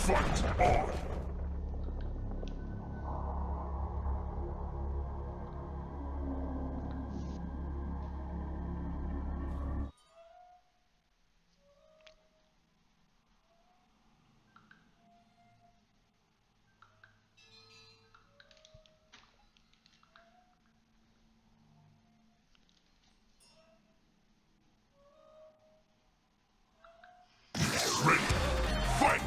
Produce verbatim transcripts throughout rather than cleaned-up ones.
Fight on! Ready! Fight!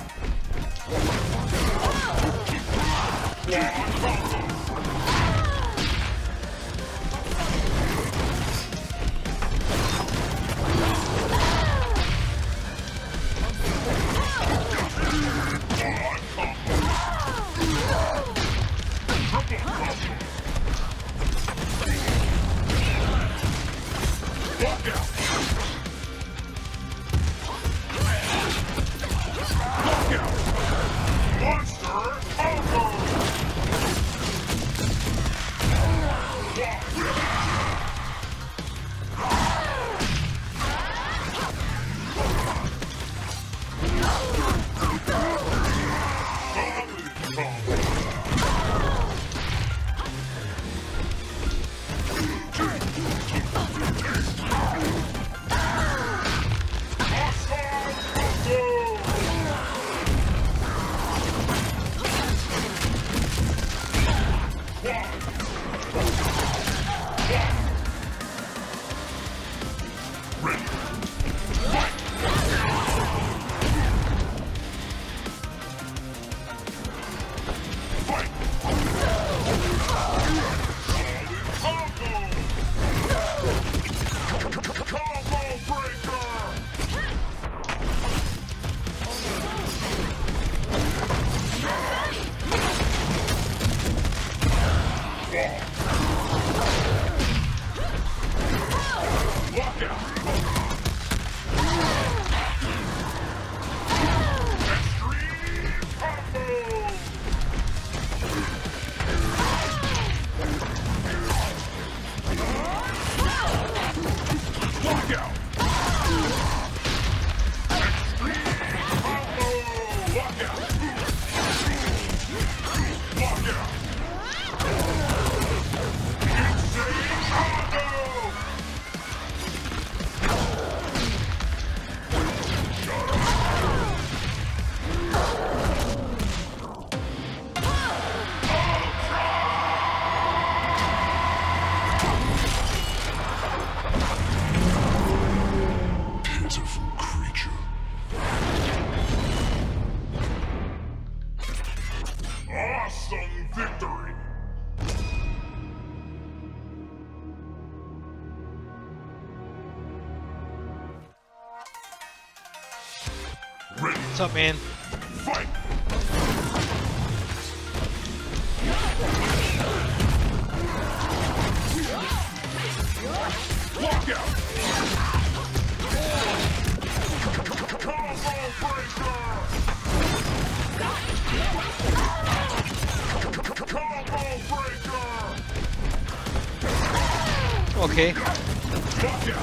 Awesome victory! Ready. What's up, man? Fight! Walk out! Combo breaker! Combo breaker! Okay. Walk out!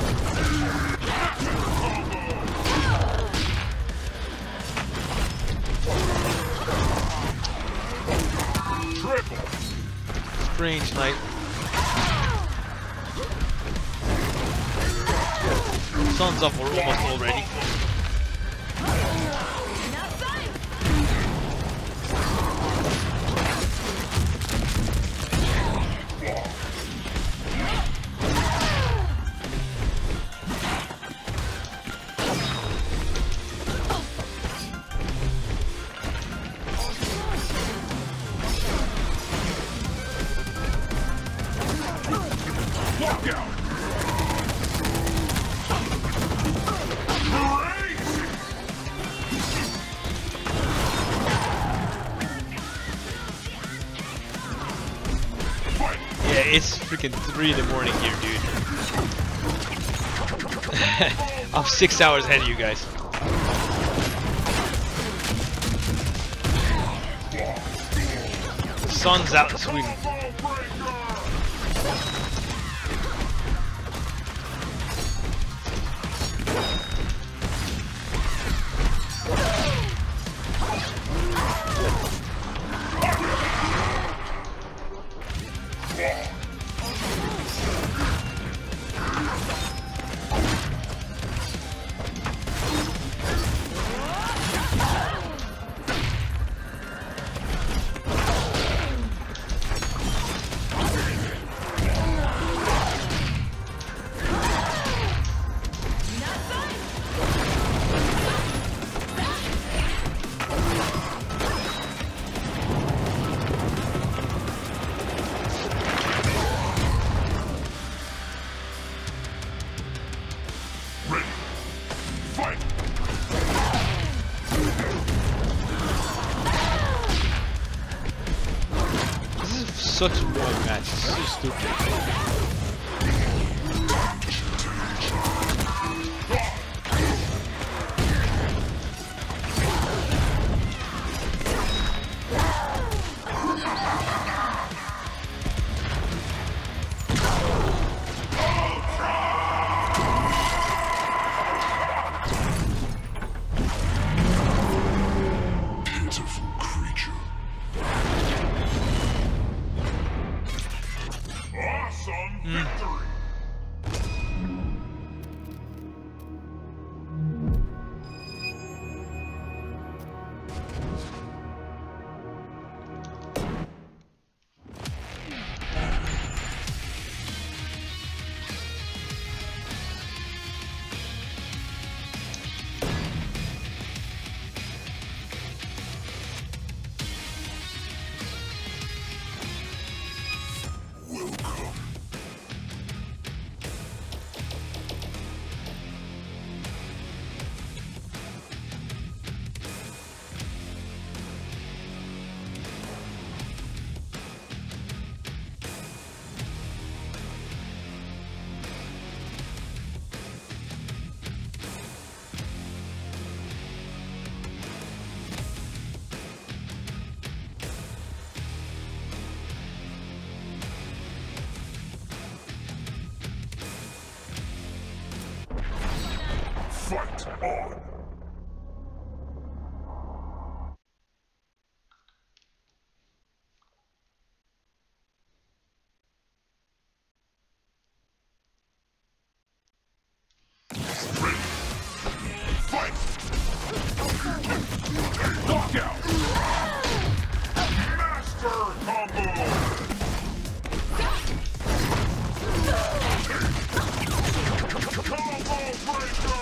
Triple! Strange night. Sun's up almost already. Walk out! Yeah, it's freaking three in the morning here, dude. I'm six hours ahead of you guys. The sun's out in Sweden. Fight! This is such a boring match. It's so stupid. Pitiful creature. Awesome victory! Fight on! Ready! Fight! Knockout! Master combo! Combo breaker!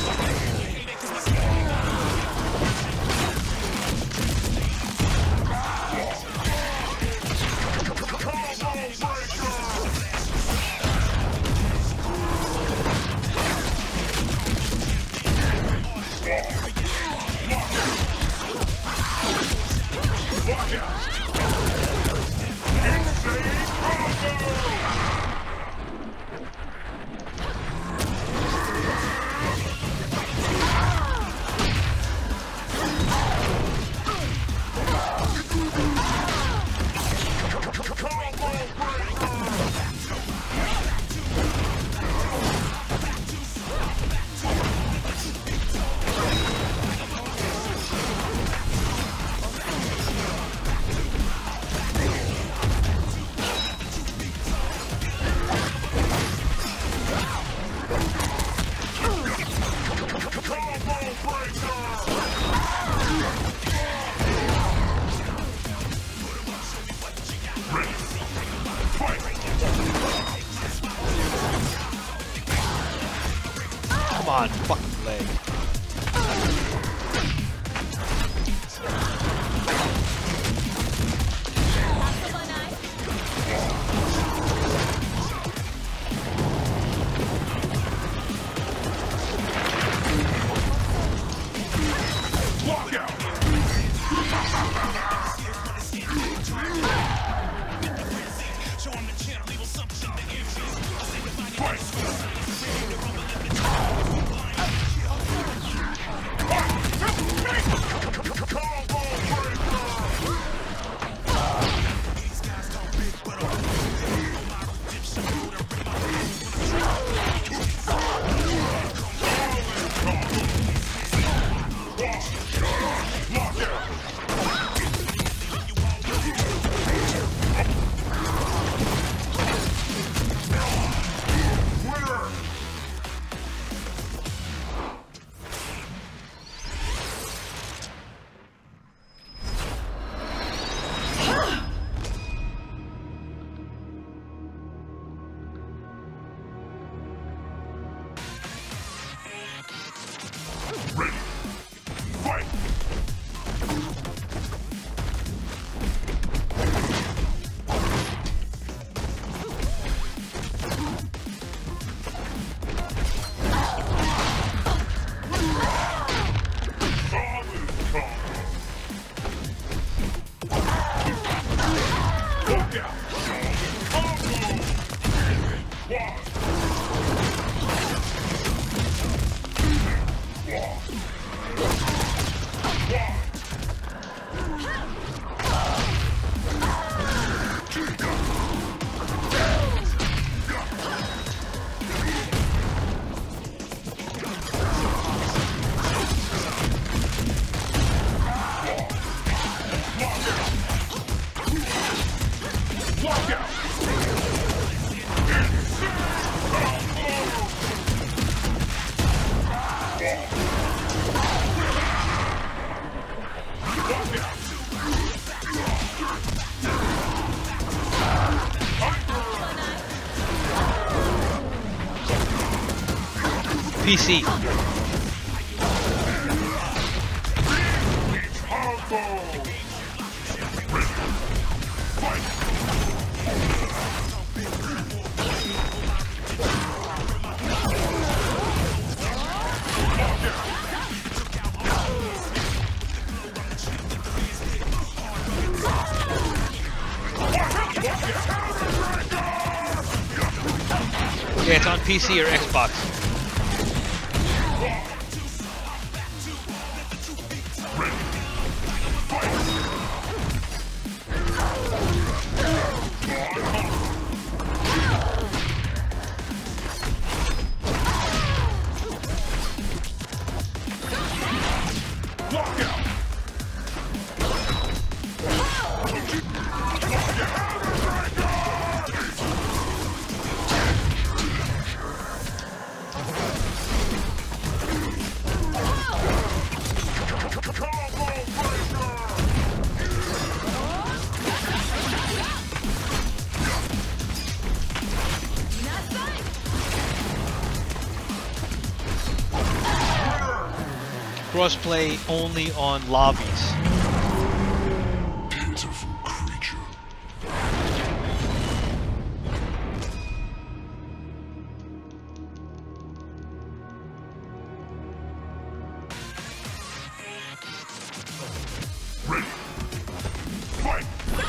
Come on, fucking leg. P C. Yeah, it's on P C or Xbox. Crossplay only on lobbies. Beautiful creature. Ready. Fight.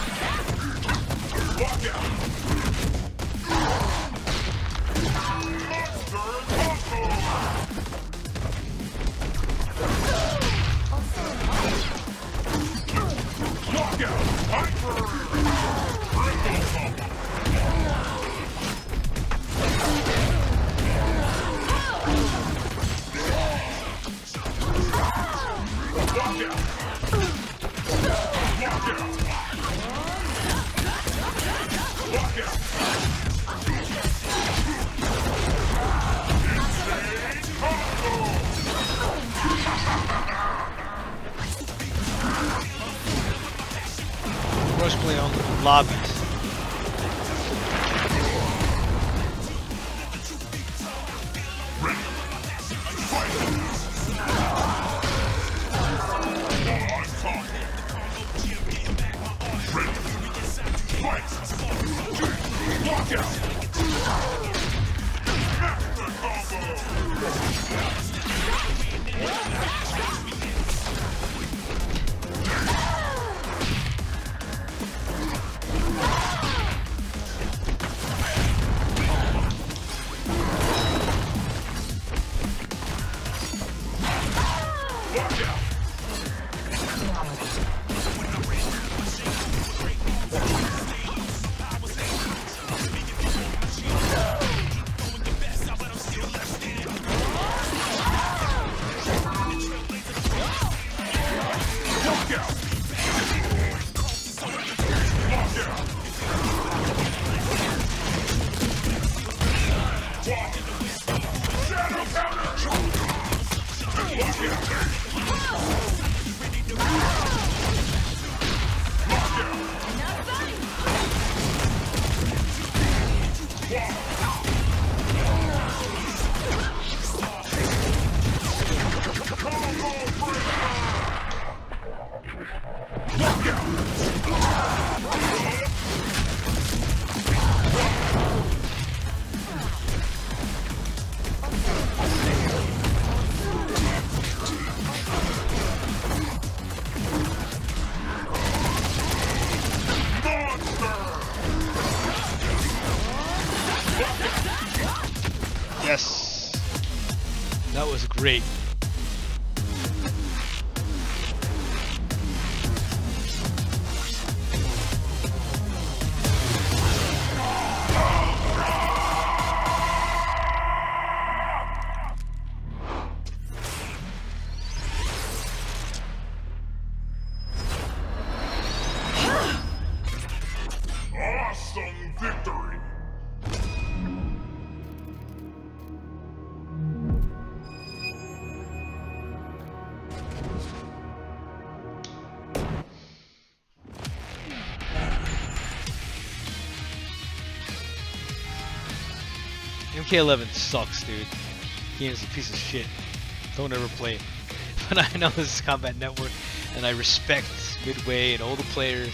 Lock out. Monster combo. Knockout! Hyper! Triple combo! Knockout! Knockout! Knockout! Insane combo! Crossplay on lobbies. Ready. Fight! On top. Ready. Fight! Knockout! Master combo! Watch out! Watch out! Watch out! Shadow counter! Watch out! Yes. That was great. Awesome victory! K eleven sucks, dude. Game's a piece of shit. Don't ever play it. But I know this is Combat Network, and I respect Midway and all the players.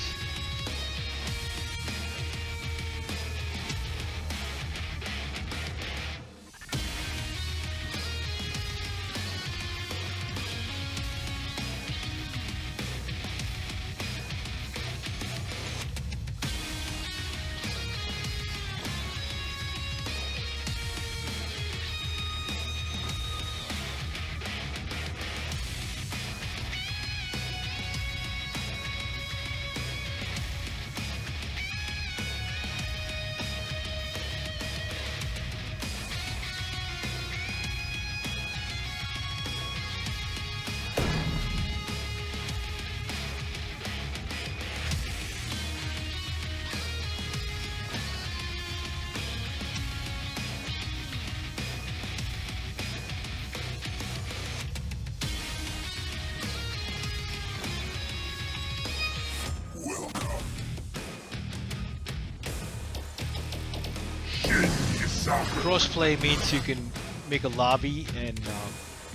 Crossplay means you can make a lobby and um,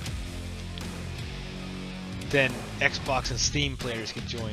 then Xbox and Steam players can join.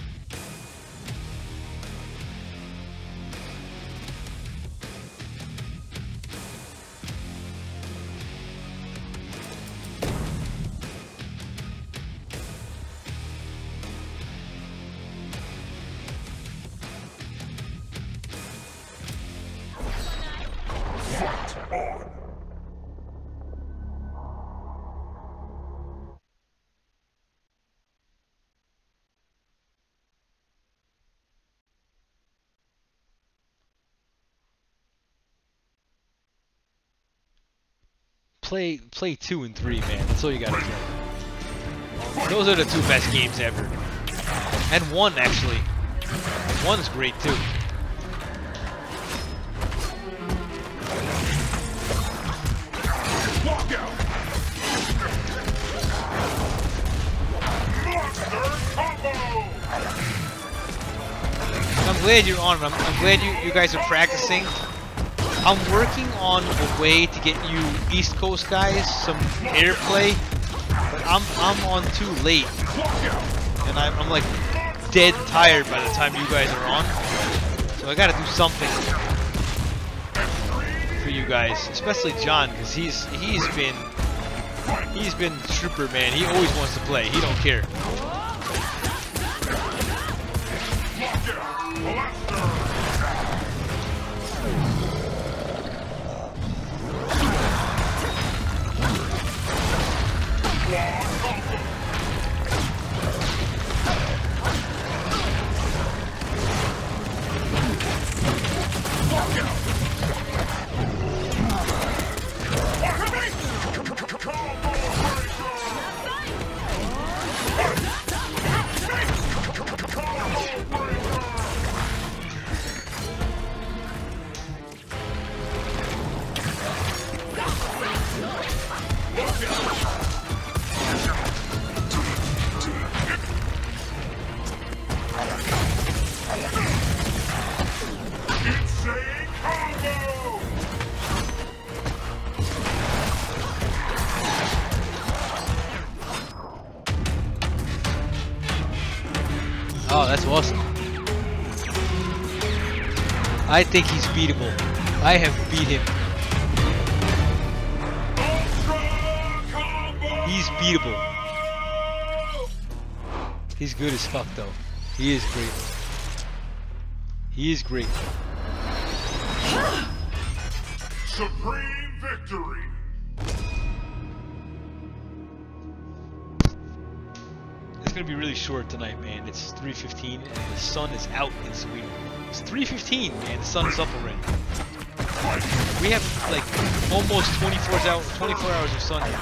Play, play two and three, man. That's all you gotta do. Those are the two best games ever. And one, actually. One's great, too. Lockout! Monster combo! I'm glad you're on. I'm, I'm glad you, you guys are practicing. I'm working on a way to get you East Coast guys some airplay, but I'm I'm on too late, and I'm, I'm like dead tired by the time you guys are on. So I gotta do something for you guys, especially John, because he's he's been he's been trooper, man. He always wants to play. He don't care. Oh, that's awesome. I think he's beatable. I have beat him. He's beatable. He's good as fuck though. He is great. He is great. Supreme victory! It's gonna be really short tonight, man. It's three fifteen and the sun is out in Sweden. It's three fifteen, man. The sun is up already. We have like almost twenty-four hours, twenty-four hours of sun here.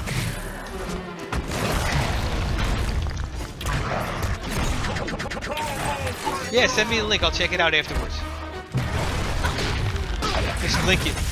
Yeah, send me the link. I'll check it out afterwards. Just link it.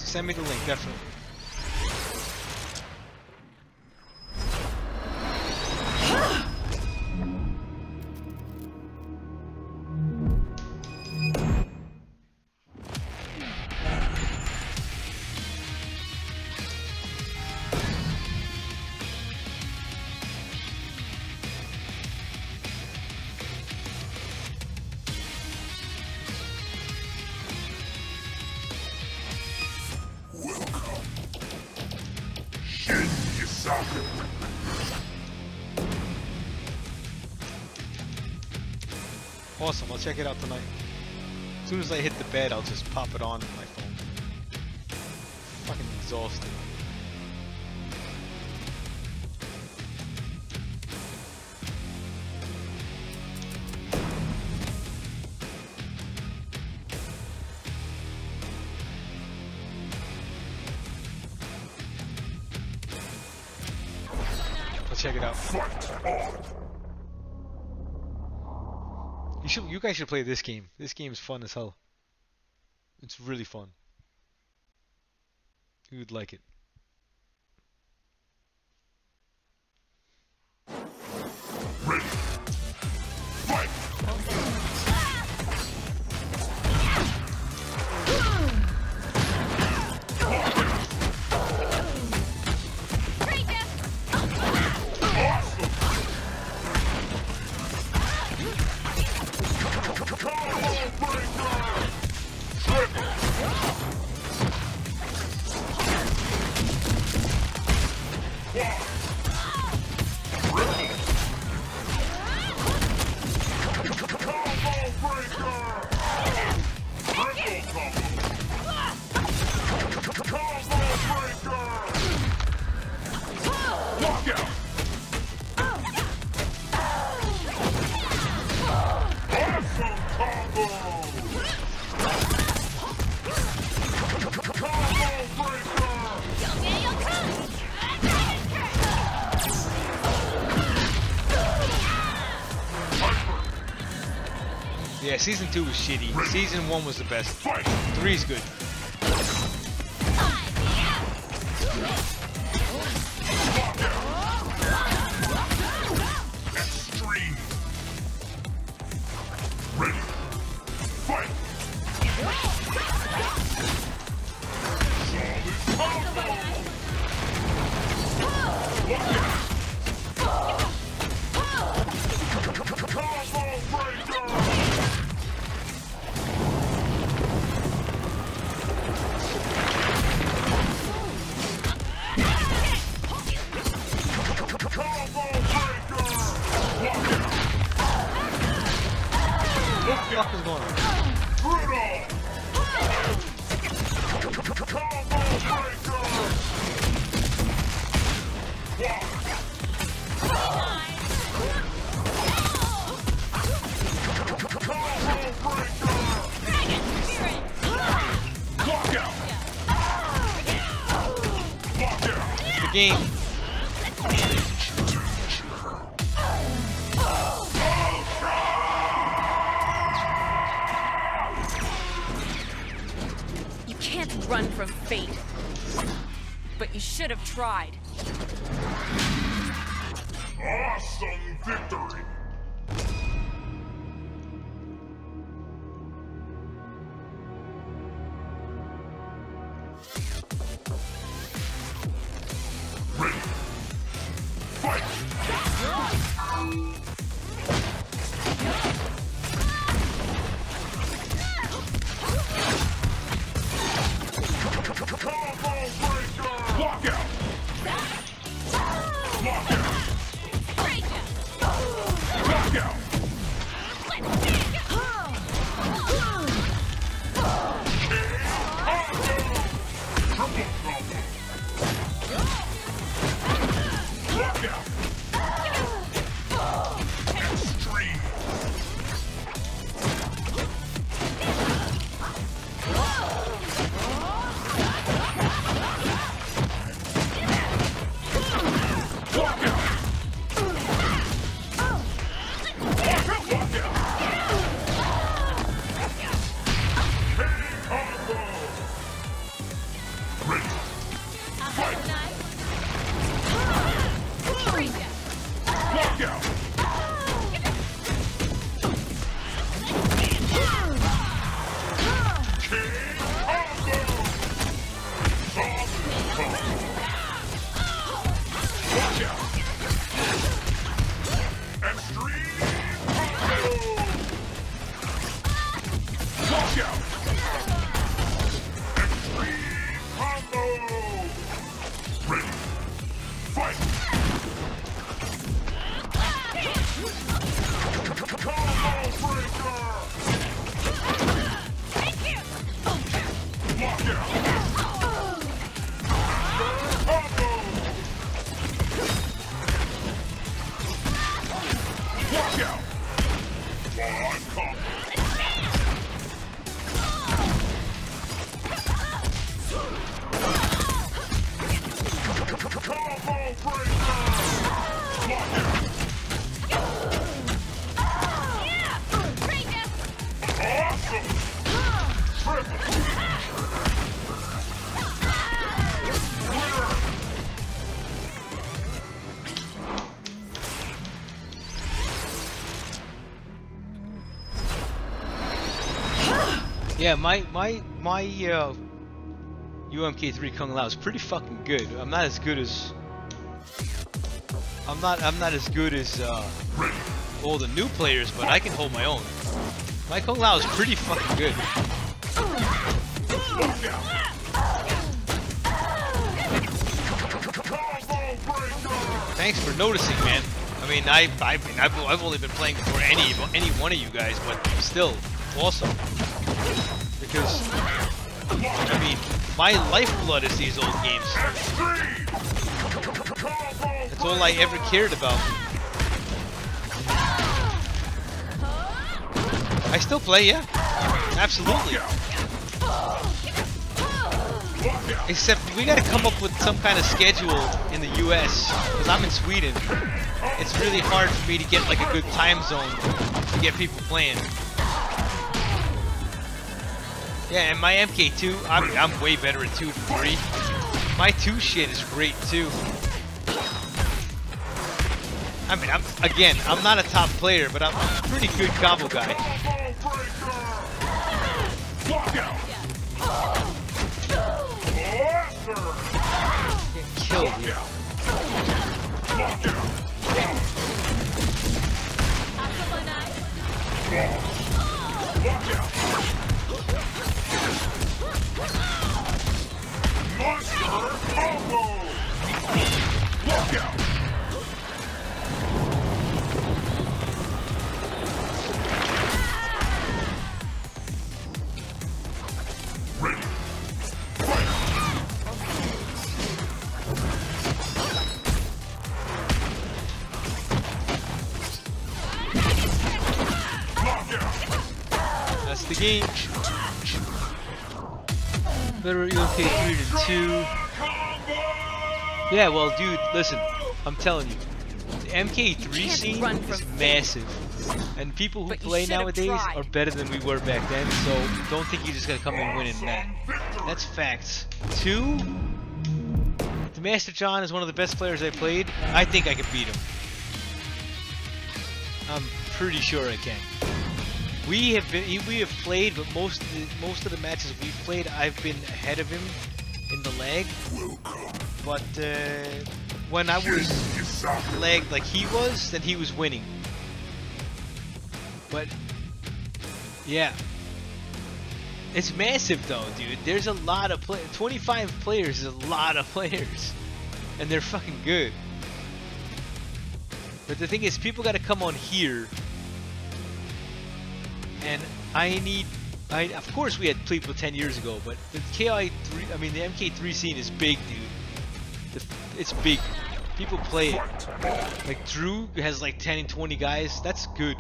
Send me the link, definitely. Awesome, I'll check it out tonight. As soon as I hit the bed, I'll just pop it on my phone. Fucking exhausted. I'll check it out. Fight on! You should, you guys should play this game. This game is fun as hell. It's really fun. You would like it. Ready! Fight! Yeah, season two was shitty. Season one was the best. Three's good. Extreme! Ready! Fight! What the fuck is going on? The game. You can't run from fate. But you should have tried. Awesome victory! Ready! Fight! Combo breaker! Walk out! Walk out! Walk out! Triple combo! Walk out! Extreme! Walk out! Yeah, my my my uh, U M K three Kung Lao is pretty fucking good. I'm not as good as I'm not I'm not as good as uh, all the new players, but I can hold my own. My Kung Lao is pretty fucking good. Thanks for noticing, man. I mean, I I mean, I've I've only been playing for any any one of you guys, but still, awesome. Because I mean, my lifeblood is these old games. That's all I ever cared about. I still play, yeah, absolutely. Except we gotta come up with some kind of schedule in the U S because I'm in Sweden. It's really hard for me to get like a good time zone to get people playing. Yeah, and my M K two, I'm, I'm way better at two than three. My two shit is great too. I mean, I'm again, I'm not a top player, but I'm, I'm a pretty good combo guy. Getting killed here. That's the game. Better U M K three than two. Yeah, well, dude, listen. I'm telling you, the M K three can't scene run is from massive, and people who But you play should have nowadays tried. are better than we were back then. So don't think you're just gonna come in winning that. That's facts. Two. The Master John is one of the best players I played. I think I can beat him. I'm pretty sure I can. We have been, we have played, but most of the, most of the matches we've played, I've been ahead of him in the lag. But uh, when I was lagged like he was, then he was winning. But yeah, it's massive though, dude. There's a lot of play. twenty-five players is a lot of players, and they're fucking good. But the thing is, people got to come on here. And I need, I of course we had people ten years ago, but the K I three, I mean the M K three scene is big, dude. The, it's big. People play it. Like Drew has like ten and twenty guys. That's good.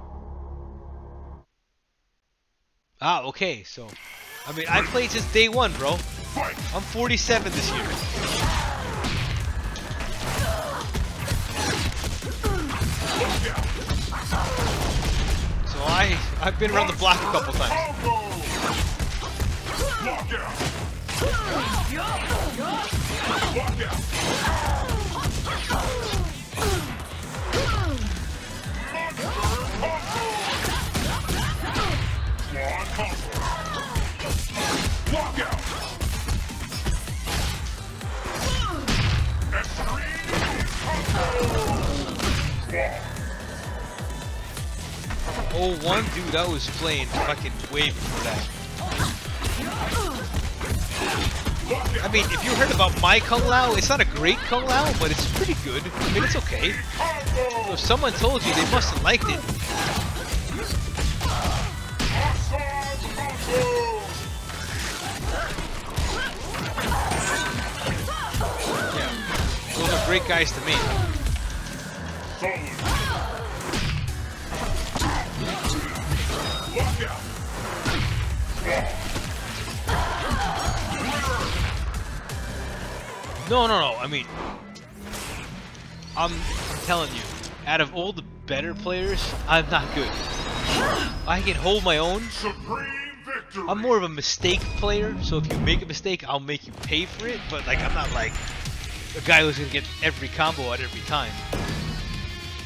Ah, okay. So, I mean, I played since day one, bro. I'm forty-seven this year. So I, I've been around the block a couple times. Oh, one dude I was playing fucking way before that. I mean, if you heard about my Kung Lao, it's not a great Kung Lao, but it's pretty good. I mean, it's okay. So if someone told you, they must have liked it. Yeah, those are great guys to me. No, no, no. I mean, I'm, I'm telling you, out of all the better players, I'm not good. I can hold my own. I'm more of a mistake player, so if you make a mistake, I'll make you pay for it. But like, I'm not like a guy who's gonna get every combo out every time.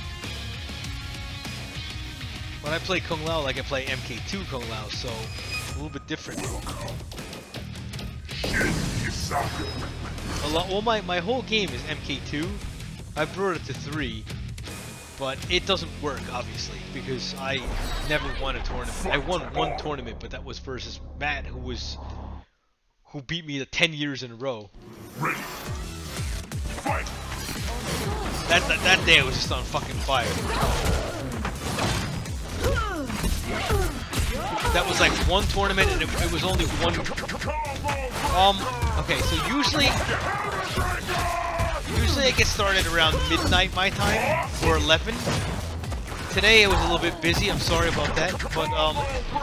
When I play Kung Lao, like I play M K two Kung Lao, so a little bit different. Shit, you sucker. A lot. Well, my my whole game is M K two. I brought it to three, but it doesn't work obviously because I never won a tournament. I won one tournament, but that was versus Matt, who was who beat me the ten years in a row. Ready. Fight. That that, that day I was just on fucking fire. That was like one tournament, and it, it was only one. Um. Okay, so usually, usually I get started around midnight my time or eleven. Today I was a little bit busy. I'm sorry about that, but um,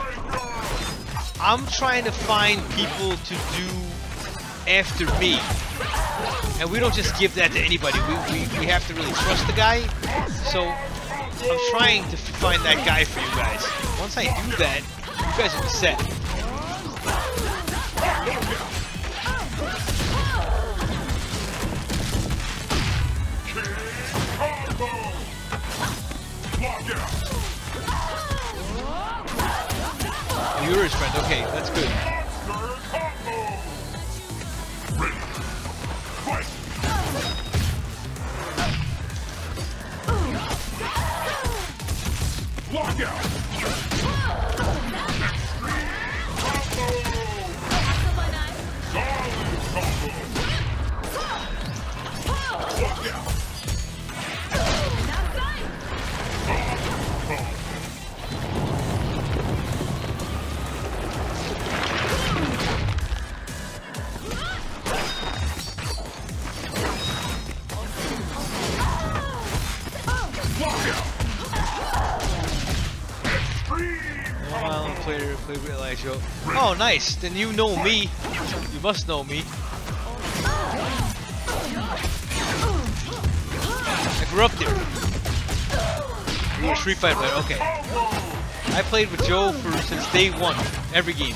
I'm trying to find people to do after me, and we don't just give that to anybody. We we we have to really trust the guy. So I'm trying to find that guy for you guys. Once I do that, you guys will be set. Oh, you're his friend. Okay, that's good. Lock out. Oh, nice. Then you know me. You must know me. I grew up there. You were a Street Fighter player. Okay. I played with Joe for since day one. Every game.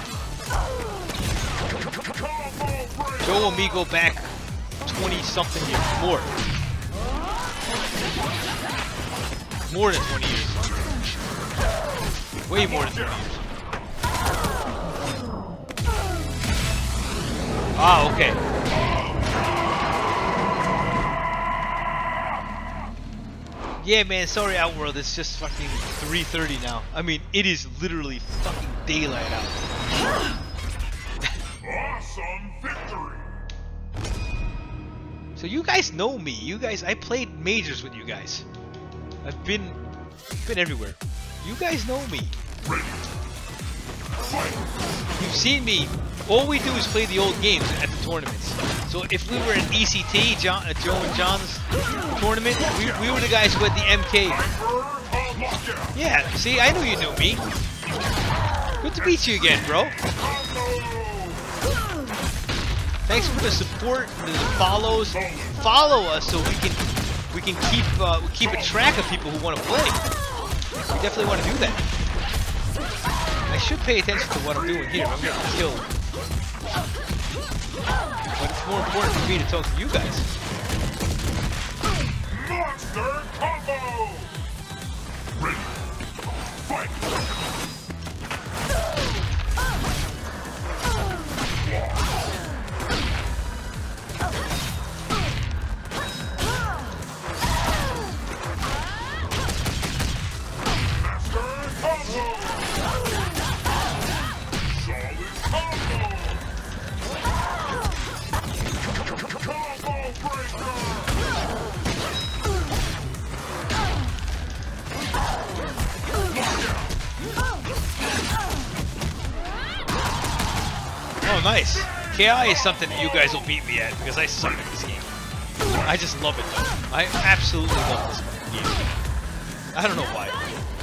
Joe and me go back twenty something years. More. More than twenty years. Way more than twenty years. Ah, okay. Yeah, man, sorry, Outworld. It's just fucking three thirty now. I mean, it is literally fucking daylight out. Awesome victory. So you guys know me. You guys, I played majors with you guys. I've been, been everywhere. You guys know me. You've seen me. All we do is play the old games at the tournaments. So if we were at E C T, John, uh, Joe and John's tournament, we, we were the guys who had the M K. Yeah, see, I knew you knew me. Good to meet you again, bro. Thanks for the support, the follows. Follow us so we can we can keep uh, keep a track of people who want to play. We definitely want to do that. I should pay attention to what I'm doing here. I'm getting killed. But it's more important for me to talk to you guys. Monster combo! Ready. Fight! Oh, nice. K I is something that you guys will beat me at because I suck at this game. I just love it though. I absolutely love this game. I don't know why.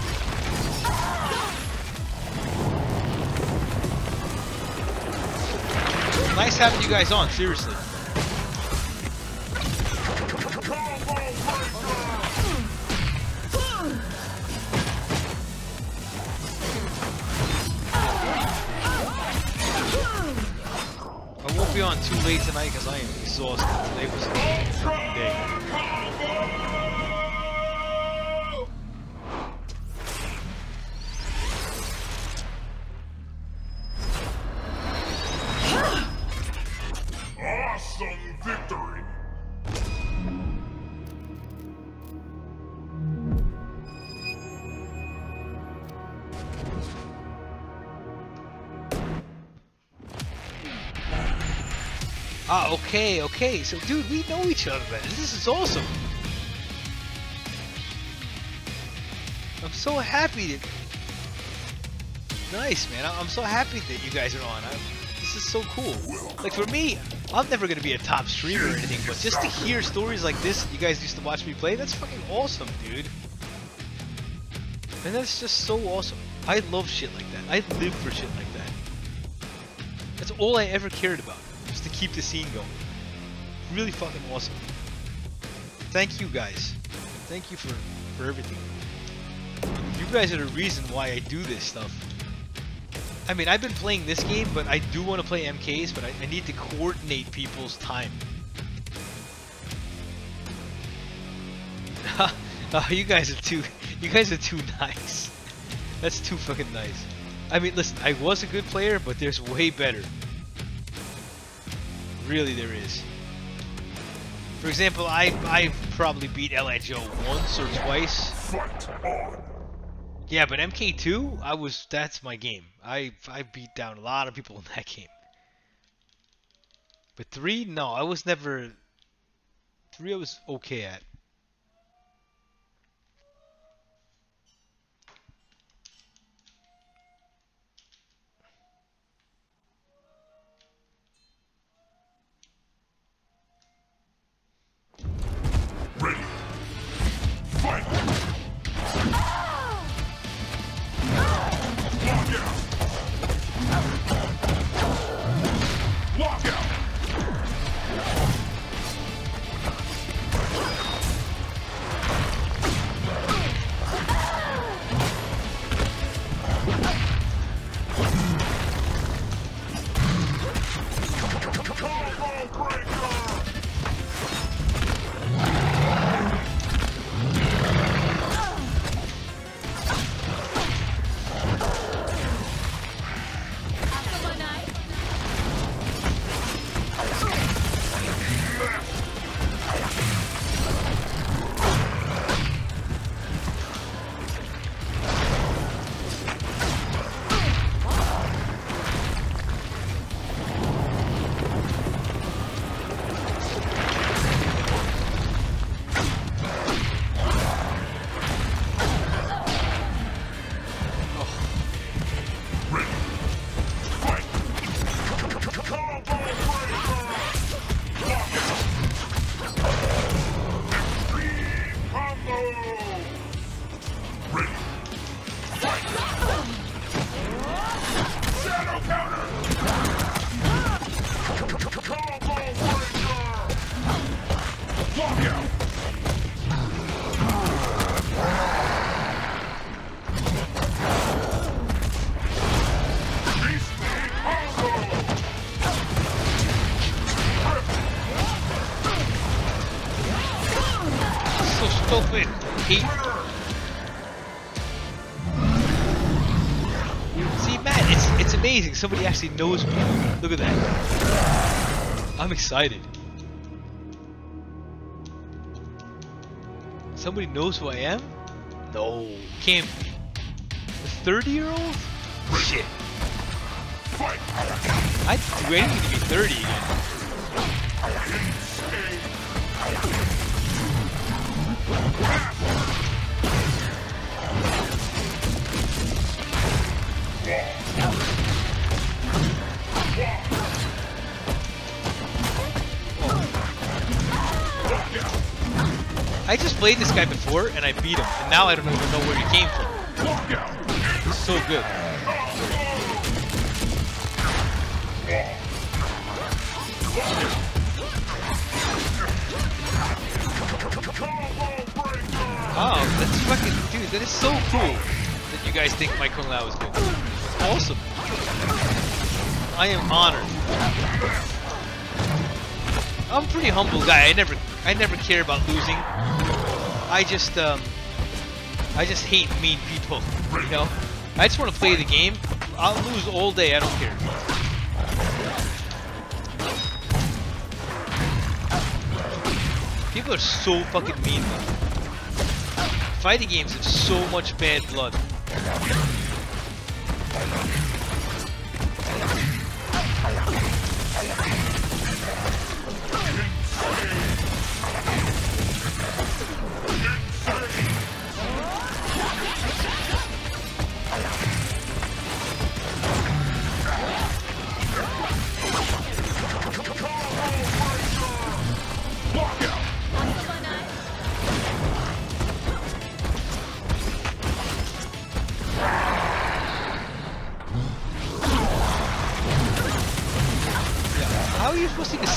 Nice having you guys on, seriously. I won't be on too late tonight because I am exhausted. Today was a freaking day. Ah, okay, okay. So, dude, we know each other then. This is awesome. I'm so happy that... Nice, man. I'm so happy that you guys are on. I, this is so cool. Like, for me, I'm never going to be a top streamer or anything, but just to hear stories like this you guys used to watch me play, that's fucking awesome, dude. And that's just so awesome. I love shit like that. I live for shit like that. That's all I ever cared about, just to keep the scene going. Really fucking awesome. Thank you guys. Thank you for, for everything. You guys are the reason why I do this stuff. I mean, I've been playing this game, but I do want to play M Ks, but I, I need to coordinate people's time. Oh, you guys are too, you guys are too nice. That's too fucking nice. I mean, listen, I was a good player, but there's way better. Really, there is. For example, I I probably beat L I Joe once or twice. Fight on. Yeah, but M K two, I was that's my game. I I beat down a lot of people in that game. But three, no, I was never three I was okay at. Ready. Fight. Lock out. Lock out. Stupid. He... See, man, it's it's amazing. Somebody actually knows me. Look at that. I'm excited. Somebody knows who I am? No, can't be. A thirty-year-old? Shit. I'd do anything to be thirty again. I just played this guy before and I beat him, and now I don't even know where he came from. He's so good. Oh, that's fucking, dude, that is so cool that you guys think my Kung Lao is good. Awesome. I am honored. I'm a pretty humble guy. I never, I never care about losing. I just, um, I just hate mean people. You know, I just want to play the game. I'll lose all day. I don't care. People are so fucking mean though. Fighting games have so much bad blood.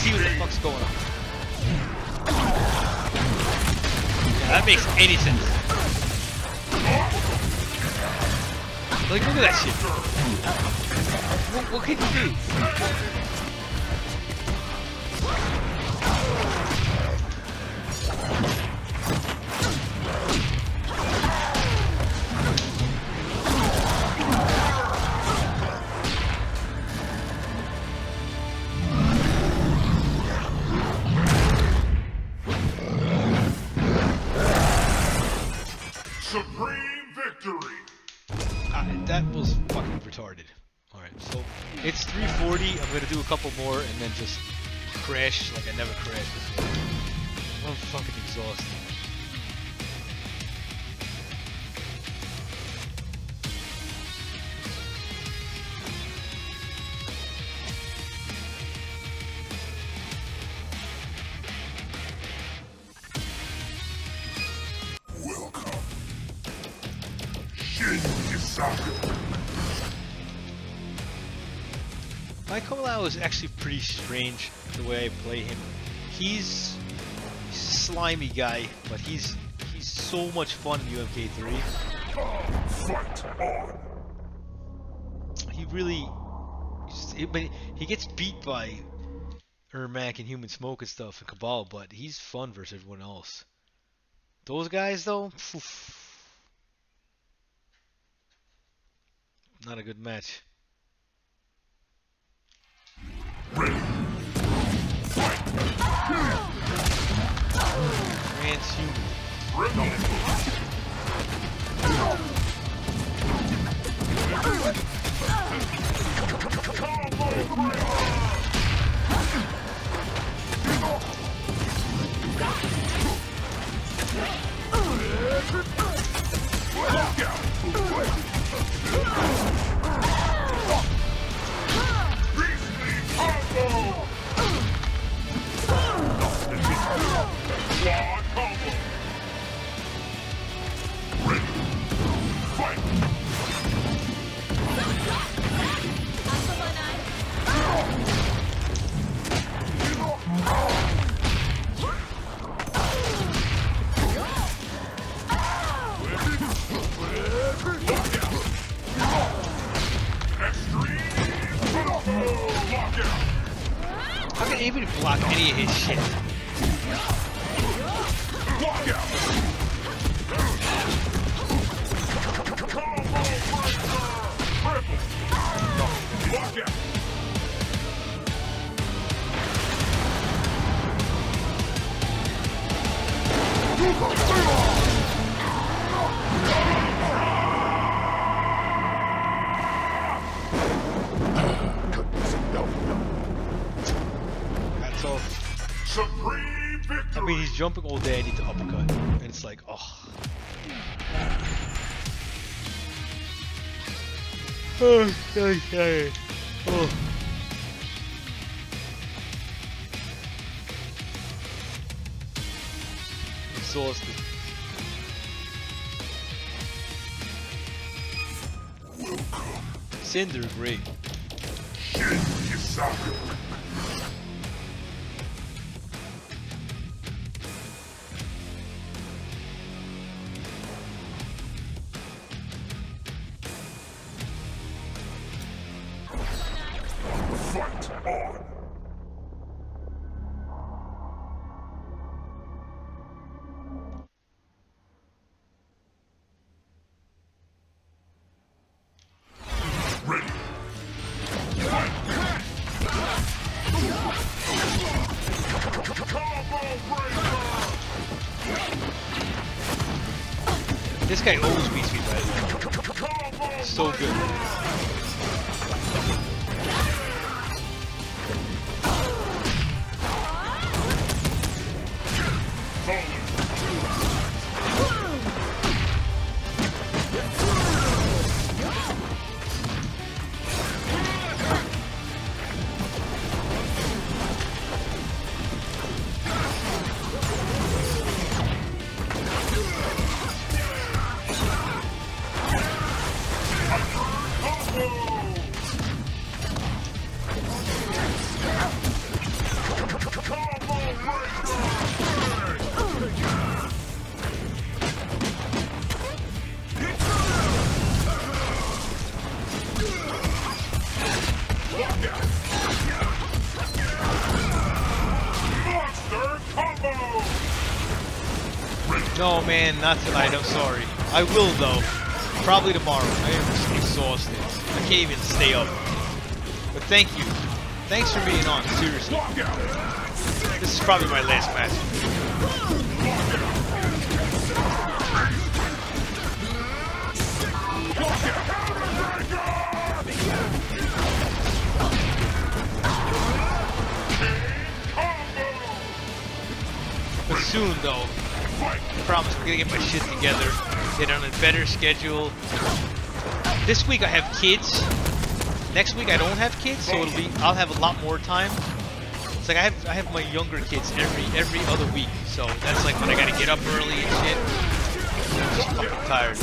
see what the fuck's going on. Yeah, that makes any sense. Like, look at that shit. What, what can you do? Supreme victory. Uh, that was fucking retarded. Alright, so it's three forty. I'm gonna do a couple more and then just crash like I never crashed before. I'm fucking exhausted. Welcome. Shin Yusaku. Michael Lau is actually pretty strange the way I play him. He's, he's a slimy guy, but he's he's so much fun in U M K three. Fight on. He really, he's- he, but he gets beat by Ermac and Human Smoke and stuff and Cabal, but he's fun versus everyone else. Those guys though, phew, not a good match. Ready. Transhuman. How can anybody block any of his shit? That's all. Supreme I victory. mean, he's jumping all day. I need to uppercut, and it's like, oh. Oh, sorry, sorry. Oh. Exhausted. Cinder, great. Shin Yusaku. Fight on. Ready. Fight. Combo breaker. This guy always beats me by the way. Combo So good. Combo No, man, not tonight. I'm sorry. I will though. Probably tomorrow. I am just exhausted. I can't even stay up. But thank you. Thanks for being on. Seriously. This is probably my last match. But soon, though, I promise we're gonna get my shit together, get on a better schedule. This week I have kids. Next week I don't have kids, so it'll be I'll have a lot more time. It's like I have I have my younger kids every every other week, so that's like when I gotta get up early and shit. I'm just fucking tired.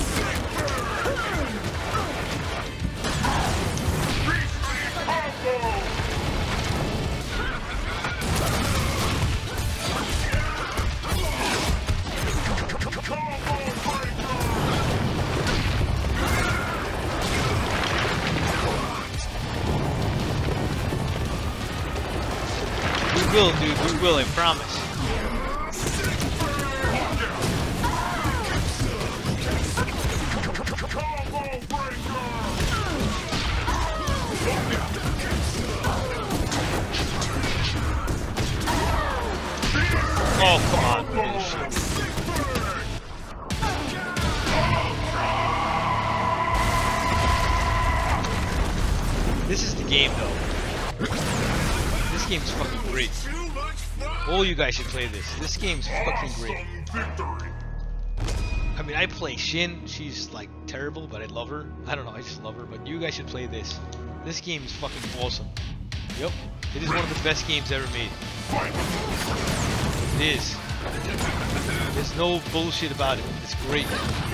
We will, dude. We will. I promise. Oh, come on. Bullshit. This is the game, though. This game's fucking great. All you guys should play this. This game's fucking great. I mean, I play Shin. She's like terrible, but I love her. I don't know, I just love her. But you guys should play this. This game's fucking awesome. Yep. It is one of the best games ever made. It is. There's no bullshit about it. It's great.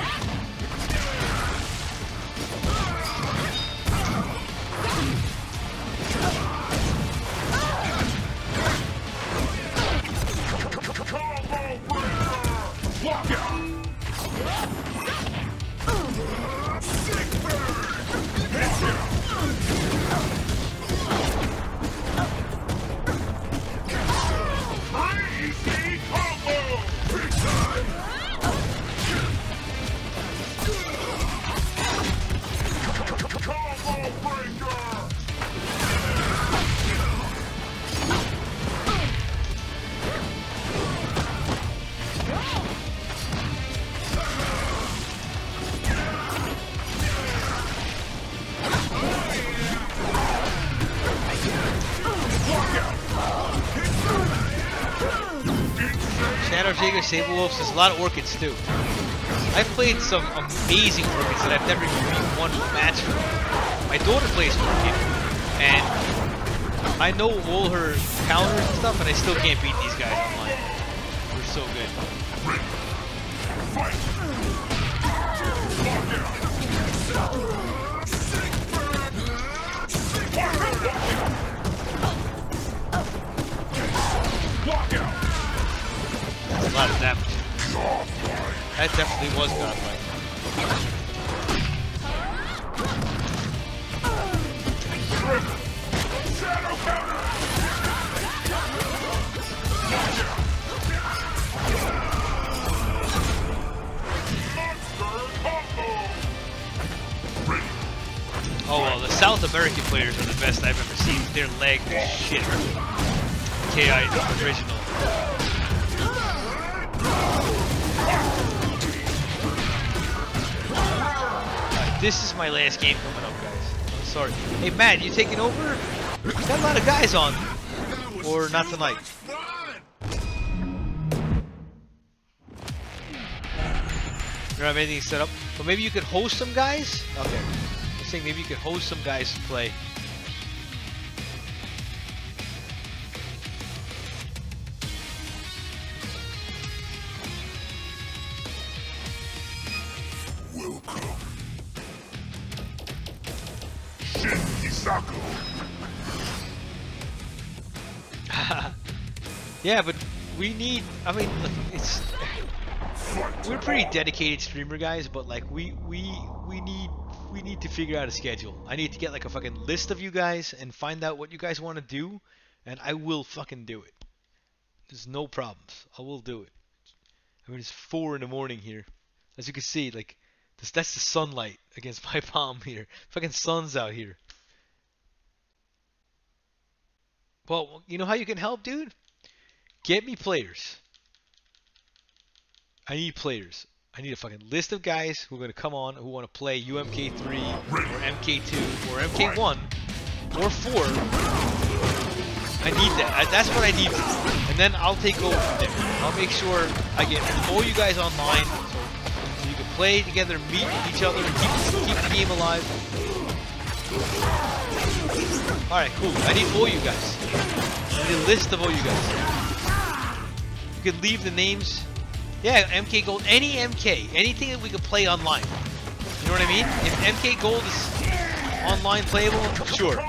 Shadow Jaeger, Sable Wolves, there's a lot of Orchids too. I've played some amazing Orchids that I've never even won a match for. My daughter plays Orchid, and I know all her counters and stuff, and I still can't beat these guys online. They're so good. That's a lot of damage. That definitely was godlike. Oh well, the South American players are the best I've ever seen. Their leg is shit. K I original. This is my last game coming up, guys. I'm sorry. Hey, Matt, you taking over? You got a lot of guys on. Or not tonight? You don't have anything set up? But maybe you could host some guys? Okay. I'm saying maybe you could host some guys to play. Yeah, but we need, I mean, look, it's, we're pretty dedicated streamer guys, but like, we, we, we need, we need to figure out a schedule. I need to get like a fucking list of you guys and find out what you guys want to do, and I will fucking do it. There's no problems. I will do it. I mean, it's four in the morning here. As you can see, like, this, that's the sunlight against my palm here. Fucking sun's out here. Well, you know how you can help, dude? Get me players. I need players. I need a fucking list of guys who are going to come on who want to play U M K three or M K two or M K one or four. I need that. I, that's what I need. And then I'll take over from there. I'll make sure I get all you guys online so, so you can play together, meet each other, and keep, keep the game alive. Alright, cool. I need all you guys. I need a list of all you guys. You can leave the names. Yeah, M K Gold. Any M K. Anything that we can play online. You know what I mean? If M K Gold is online playable, sure.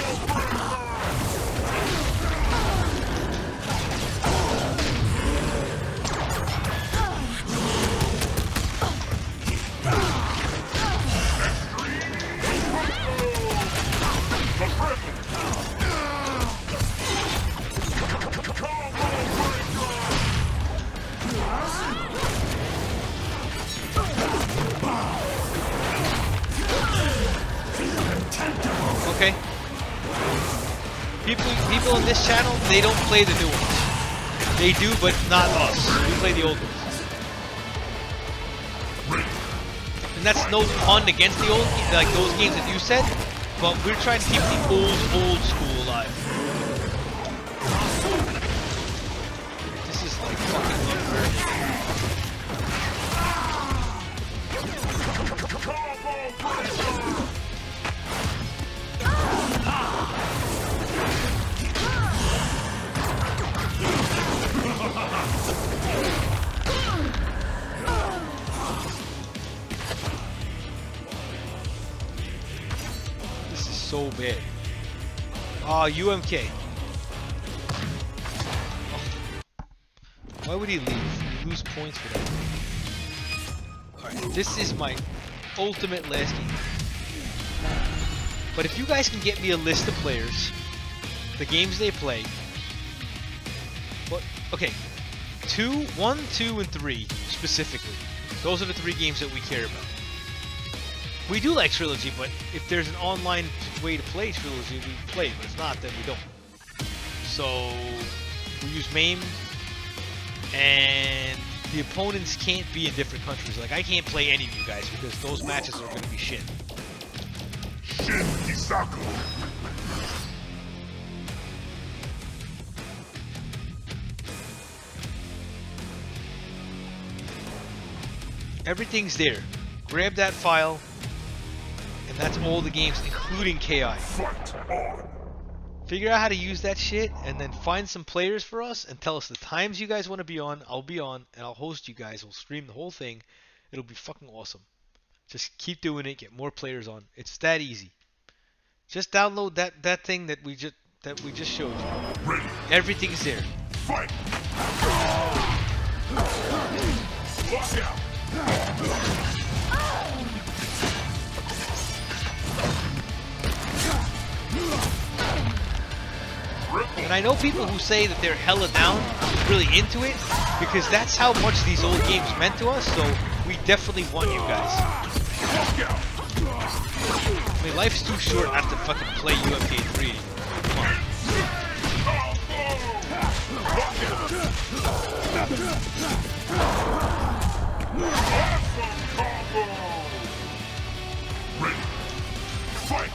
Okay. People, people in this channel, they don't play the new ones. They do, but not us. We play the old ones. And that's no pun against the old, like those games that you said, but we're trying to keep the old, old school alive. This is like fucking unfair. This is so bad. Ah, U M K. Oh. Why would he leave? You lose points for that. Alright, this is my ultimate last game. But if you guys can get me a list of players, the games they play, what? Okay, two, one, two, and three specifically. Those are the three games that we care about. We do like Trilogy, but if there's an online way to play Trilogy, we play. But if not, then we don't. So we use MAME, and the opponents can't be in different countries. Like I can't play any of you guys because those matches are going to be shit. Shin Hisaku. Everything's there. Grab that file, and that's all the games, including K I. Fight on. Figure out how to use that shit, and then find some players for us, and tell us the times you guys want to be on. I'll be on, and I'll host you guys. We'll stream the whole thing. It'll be fucking awesome. Just keep doing it. Get more players on. It's that easy. Just download that that thing that we just that we just showed you. Ready. Everything's there. Fight. Lock out. And I know people who say that they're hella down, really into it, because that's how much these old games meant to us, so we definitely want you guys. I mean, life's too short not to fucking play U M K three anymore. Come on. Ready. Fight.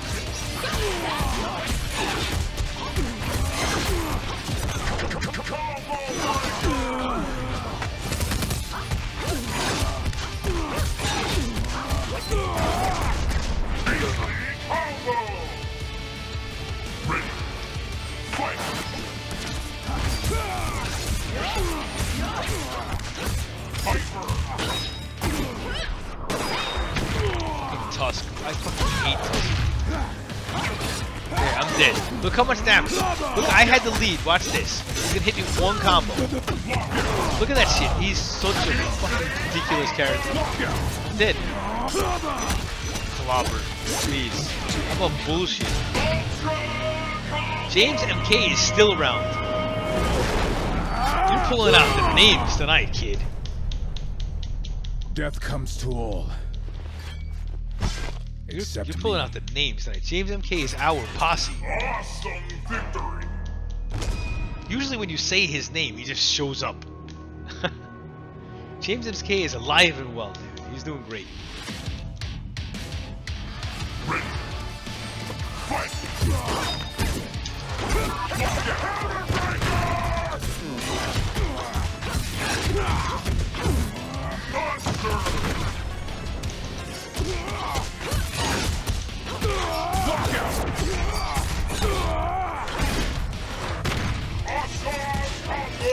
Tusk. I fucking hate Tusk. There, I'm dead. Look how much damage. Look, I had the lead. Watch this. He's gonna hit me with one combo. Look at that shit. He's such a fucking ridiculous character. I'm dead. Clobber. Please. How about bullshit? James M K is still around. You're pulling out the names tonight, kid. Death comes to all. You're, Except you're pulling me. out the names tonight. James M K is our posse. Awesome victory. Usually when you say his name, he just shows up. James M K is alive and well, dude. He's doing great. Ready. Fight. Monster. Knockout. Awesome combo.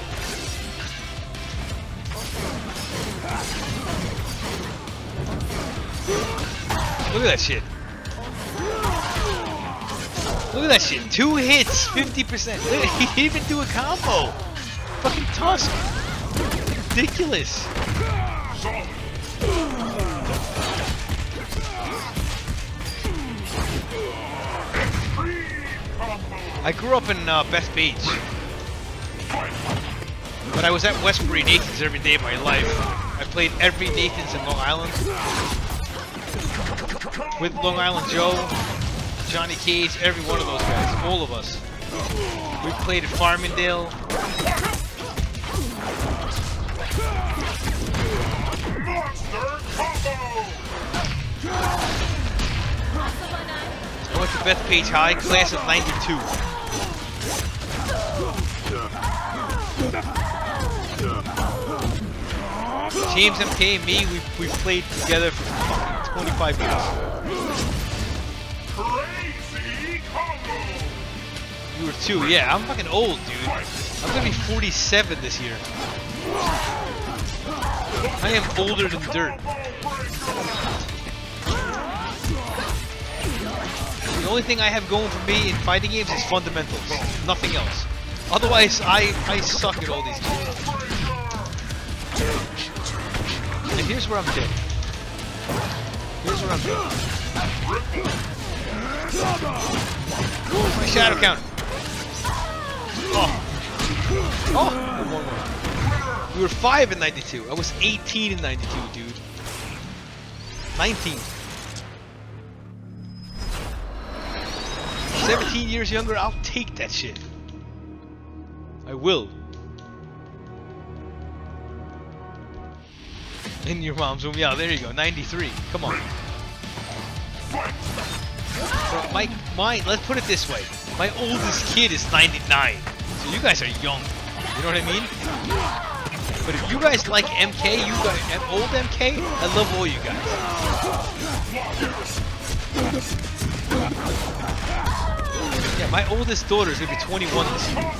Look at that shit. Look at that shit. Two hits, fifty percent. Look, he didn't even do a combo. Fucking Tusk. Ridiculous. Solid. Extreme combo. I grew up in uh, Bethpage, Fight. but I was at Westbury Nathan's every day of my life. I played every Nathan's in Long Island. With Long Island Joe, Johnny Cage, every one of those guys, all of us. We played at Farmingdale. Monster combo. I went to Bethpage High, class of ninety-two. James M K and me, we we played together for fucking twenty-five years. Crazy combo. You were two, yeah. I'm fucking old, dude. I'm gonna be forty-seven this year. I am older than dirt. The only thing I have going for me in fighting games is fundamentals. Nothing else. Otherwise, I, I suck at all these games. And here's where I'm dead. Here's where I'm dead. My shadow counter. Oh. Oh! One more, one. We were five in ninety-two. I was eighteen in ninety-two, dude. nineteen. seventeen years younger, I'll take that shit. I will. In your mom's room. Yeah, there you go. ninety-three. Come on. Bro, my, my, let's put it this way. My oldest kid is ninety-nine. So you guys are young. You know what I mean? But if you guys like M K, you guys, old M K, I love all you guys. Yeah, my oldest daughter is gonna be twenty-one this year.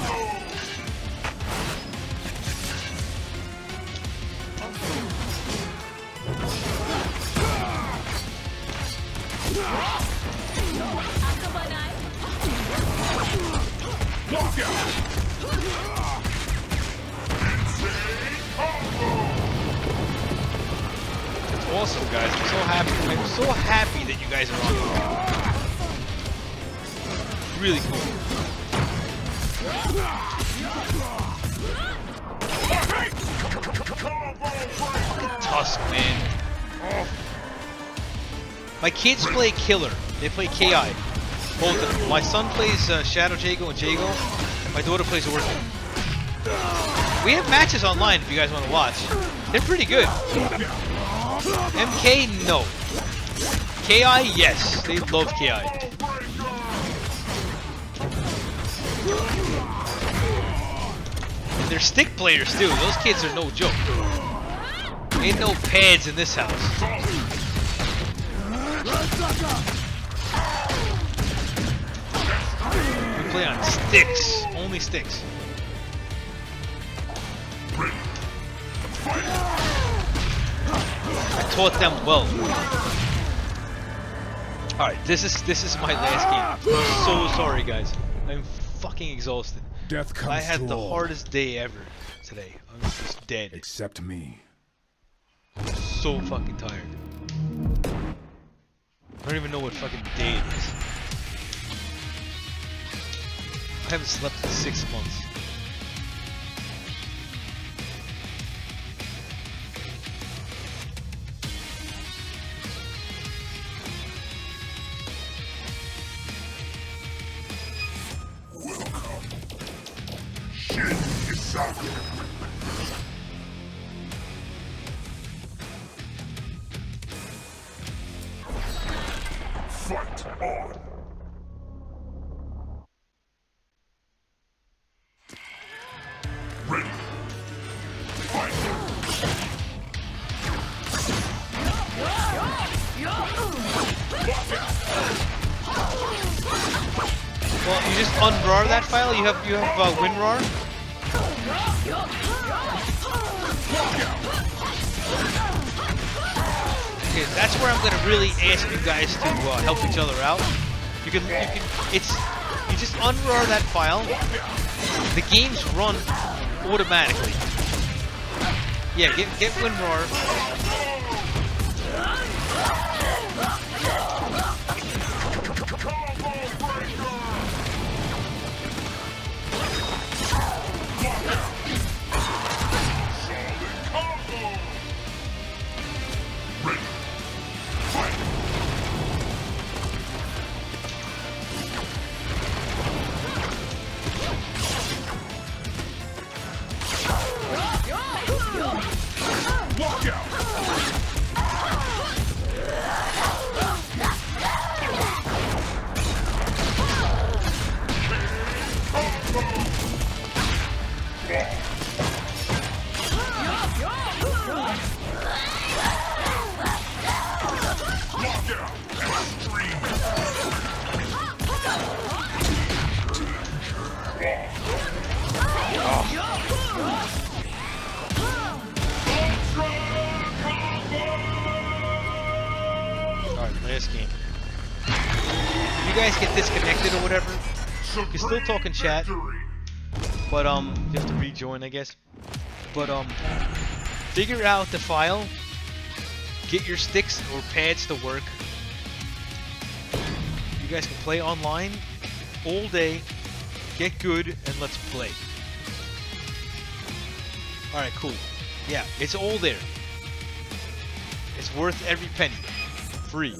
Awesome, guys. I'm so happy. I'm so happy that you guys are on. Really cool. Tusk, man. Oh. My kids play Killer. They play K I. Both of them. My son plays uh, Shadow Jago and Jago. And my daughter plays Orphan. We have matches online if you guys want to watch. They're pretty good. M K, no. K I, yes. They love K I. And they're stick players too. Those kids are no joke. Ain't no pads in this house. We play on sticks. Only sticks. I taught them well. Alright, this is this is my last game. I'm so sorry, guys. I'm fucking exhausted. Death comes I had to the all. hardest day ever today. I'm just dead. Except me. I'm so fucking tired. I don't even know what fucking day it is. I haven't slept in six months. Fight on. Ready. Fight. Well, you just unroar that file. You have you have uh, WinRAR. Okay, that's where I'm gonna really ask you guys to uh, help each other out. You can you can it's you just unroar that file. The games run automatically. Yeah, get get WinRAR. Last game. If you guys get disconnected or whatever, you can still talk in chat, but um, you have to rejoin, I guess. But um, figure out the file, get your sticks or pads to work. You guys can play online all day, get good, and let's play. Alright, cool. Yeah, it's all there. It's worth every penny. Free.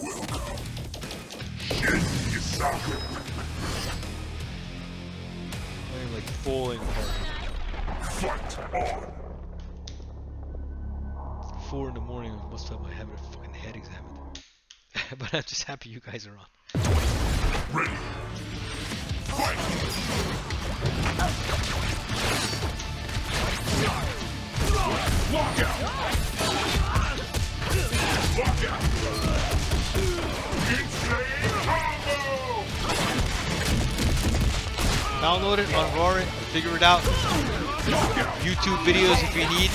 I'm like falling apart. Four in the morning, most of the time I have a fucking head examined. But I'm just happy you guys are on. Ready. Fight. Walk out. Walk out. Insane combo. Download it, unroar it, figure it out. YouTube videos if you need.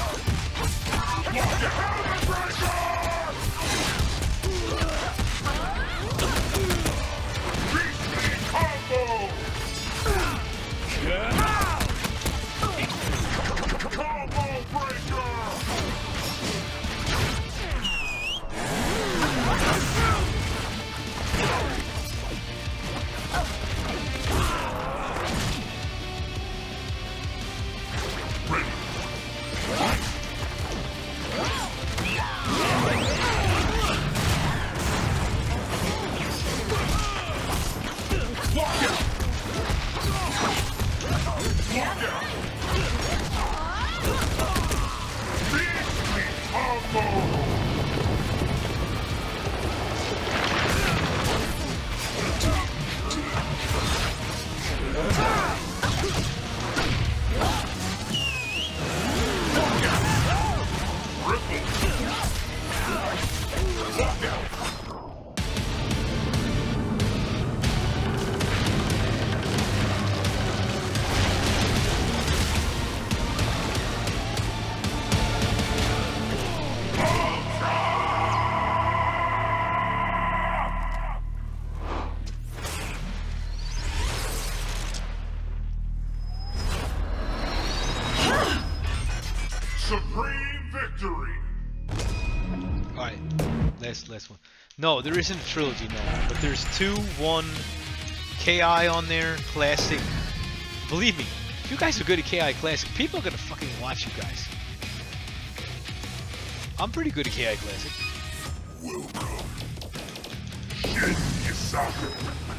Supreme victory. Alright, last, last one. No, there isn't a trilogy, no. But there's two, one, K I on there, Classic. Believe me, if you guys are good at K I Classic, people are gonna fucking watch you guys. I'm pretty good at K I Classic. Welcome. Shin Yusaku.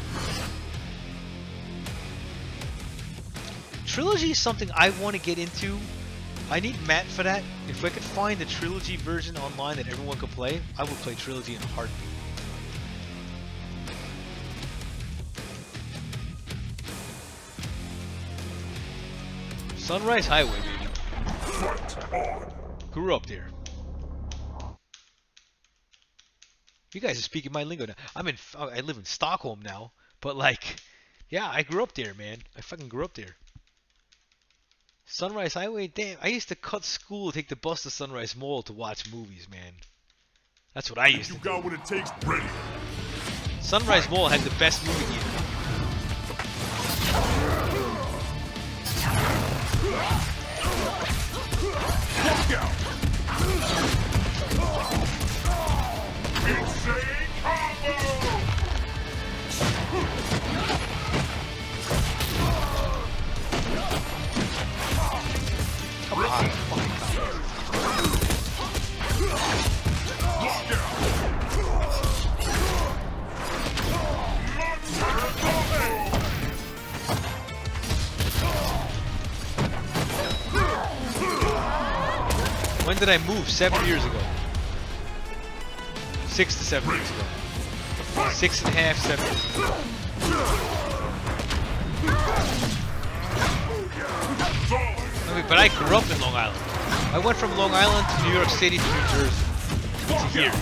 Trilogy is something I want to get into. I need Matt for that. If I could find a Trilogy version online that everyone could play, I would play Trilogy in a heartbeat. Sunrise Highway, baby. Fight on. Grew up there. You guys are speaking my lingo now. I'm in. I live in Stockholm now, but like, yeah, I grew up there, man. I fucking grew up there. Sunrise Highway, damn. I used to cut school, take the bus to Sunrise Mall to watch movies, man. That's what I used You to got do. what it takes. Ready. Sunrise Mall had the best movie theater. Look out. Insane combo. Come on, fucking combo. Look out. Monster combo. When did I move? Seven years ago. Six to seven years ago. Six and a half, seven years ago. I mean, but I grew up in Long Island. I went from Long Island to New York City to New Jersey to here.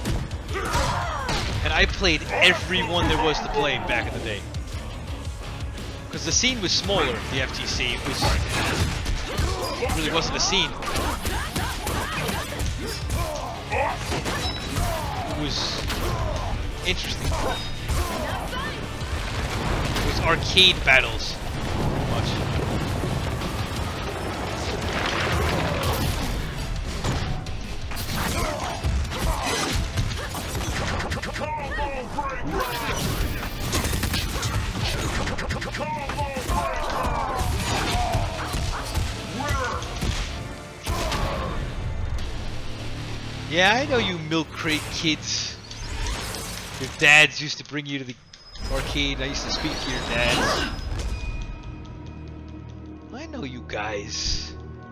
And I played everyone there was to play back in the day. Because the scene was smaller, the F T C. It was, it really wasn't a scene. It was interesting. It was arcade battles. Much. Yeah, I know you milk crate kids. Your dads used to bring you to the arcade. I used to speak to your dads. I know you guys.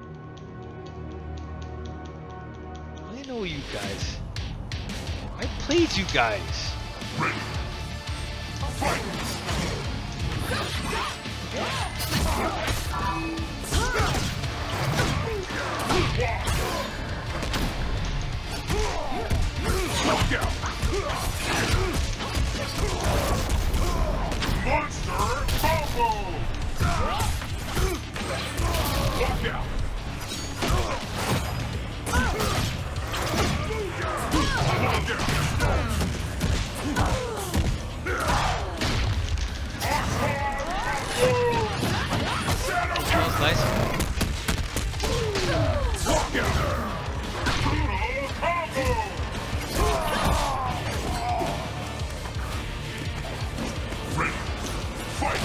I know you guys. I played you guys. Look out. Monster combo. Look out. That was nice. Look out. Brutal combo. Ready. Fight.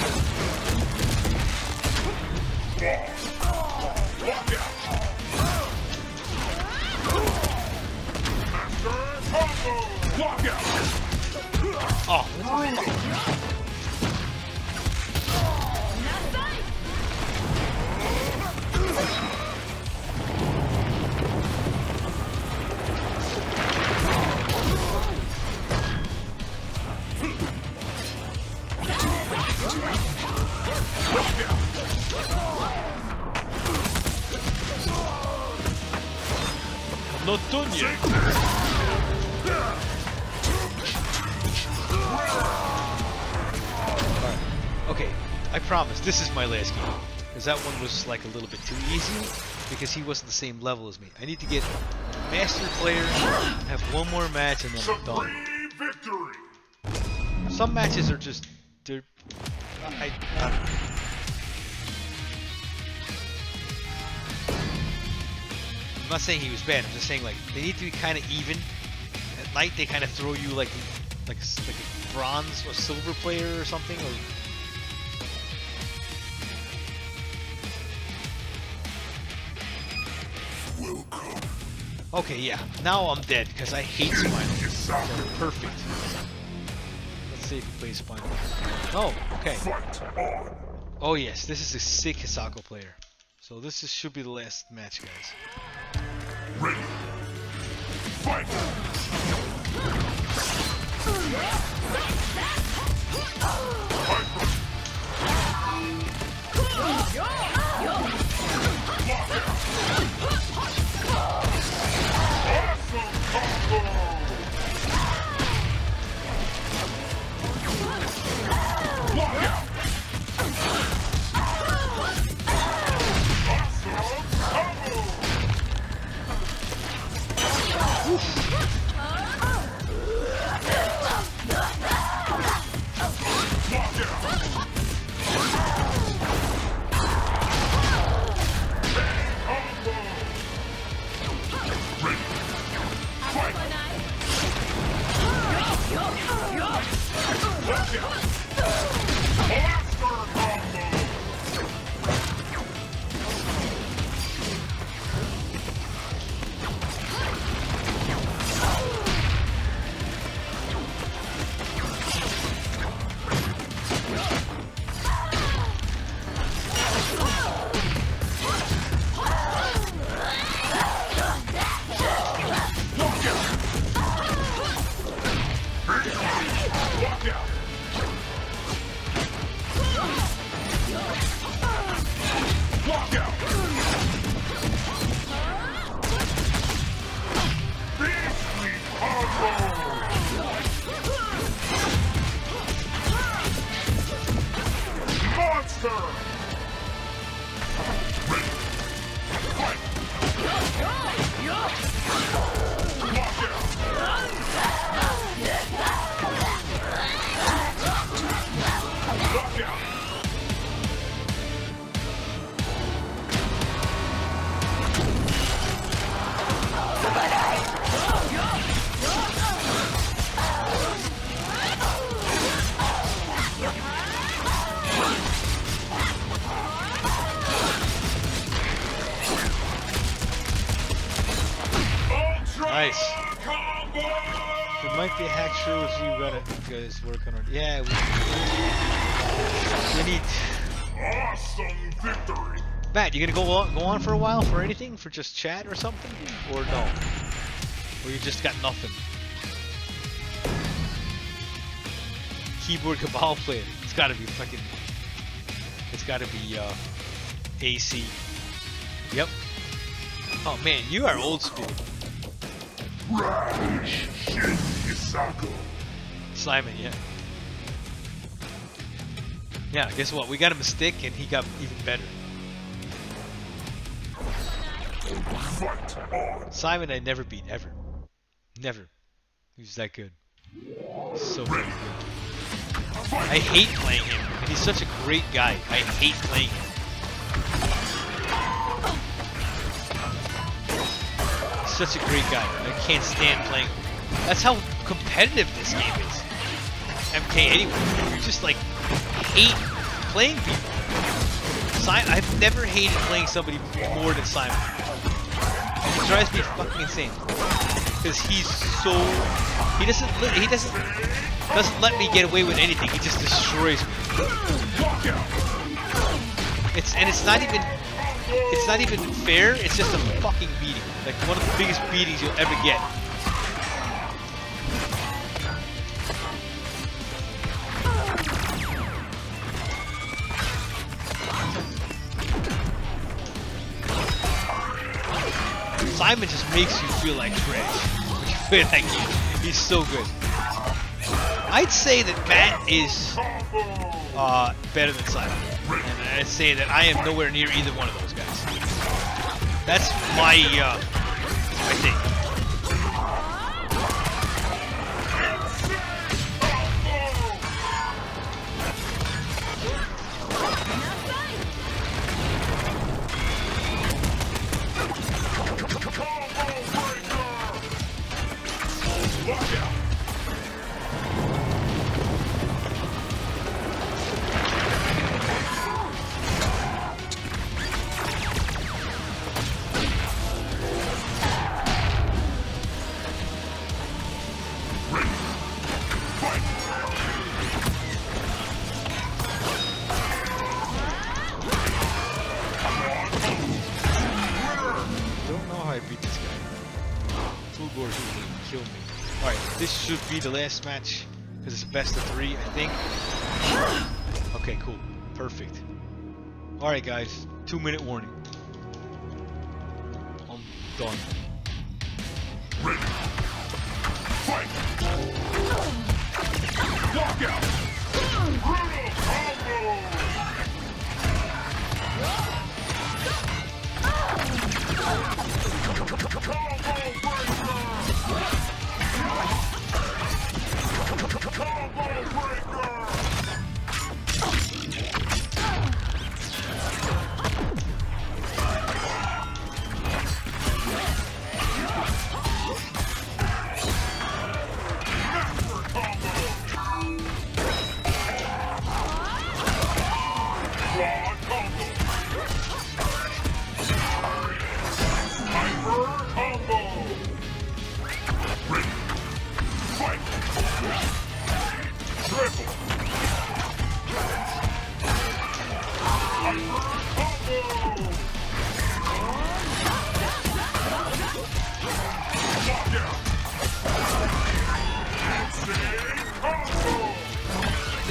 Look out. Master combo. Look out. Oh, that's a Not done yet. Alright. Okay, I promise this is my last game. Because that one was like a little bit too easy. Because he wasn't the same level as me. I need to get master player, have one more match, and then I'm done. Supreme victory. Some matches are just they're I, I I'm not saying he was bad. I'm just saying like they need to be kind of even. At night they kind of throw you like like a, like a bronze or silver player or something. Or Welcome. okay, yeah. Now I'm dead because I hate Spinal. So perfect. Let's see if he plays Spinal. Oh, okay. Fight on. Oh yes, this is a sick Hisako player. So this is, should be the last match, guys. Ready. Fight. Nice. It might be a hack true if you got it. You guys working on it. Yeah, we, we need. Awesome victory. Matt, you gonna go on, go on for a while for anything? For just chat or something? Or no? Or you just got nothing? Keyboard Cabal player. It's gotta be fucking. It's gotta be uh, A C. Yep. Oh man, you are old school. Rash Shin Isako. Simon, yeah. Yeah, guess what? We got him a stick and he got even better. Fight on. Simon I never beat, ever. Never. He was that good. So very good. I hate playing him. And he's such a great guy. I hate playing him. He's such a great guy. I can't stand playing him. That's how competitive this game is. M K anyway. You just like hate playing people. Si- I've never hated playing somebody more than Simon. It drives me fucking insane. Because he's so he doesn't li- he doesn't doesn't let me get away with anything. He just destroys me. It's and it's not even it's not even fair. It's just a fucking beating. Like one of the biggest beatings you'll ever get. Simon just makes you feel like trash. When you play that game. He's so good. I'd say that Matt is uh, better than Simon. And I'd say that I am nowhere near either one of those guys. That's my, uh, I think. This should be the last match because it's best of three, I think. Okay, cool, perfect. All right, guys, two minute warning. I'm done. Ready. Fight. Knockout. Brutal combo. Combo breaker.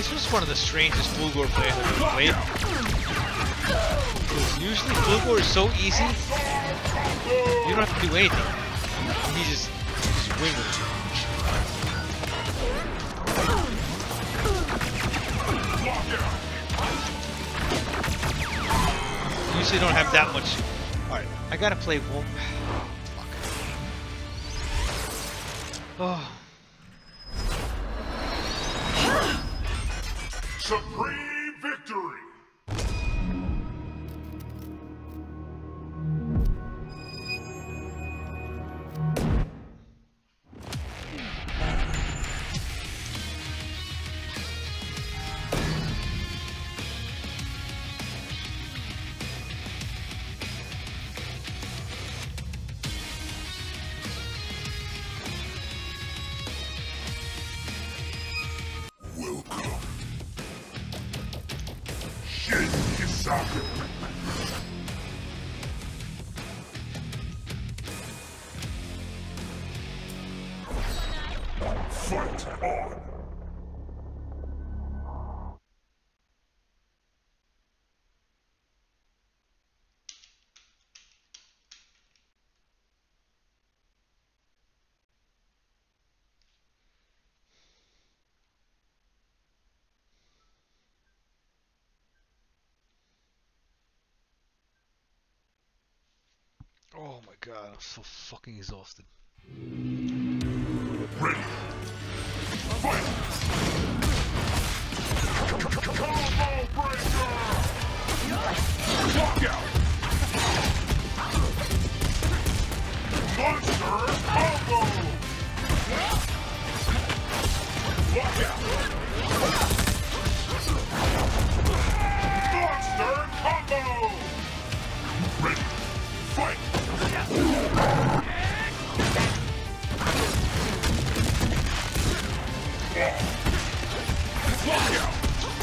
This was one of the strangest Fulgore plays I've ever played. Because usually Fulgore is so easy, you don't have to do anything. He just, just win with it. Usually don't have that much. Alright, I gotta play one. Fuck. Oh. Supreme victory! Welcome. Shin Hisaku. Fight on. Oh my god, I'm so fucking exhausted. Ready. Fight! Combo breaker! Walk out! Monster combo! Walk out! Monster combo! Ready. Fight! Walk out!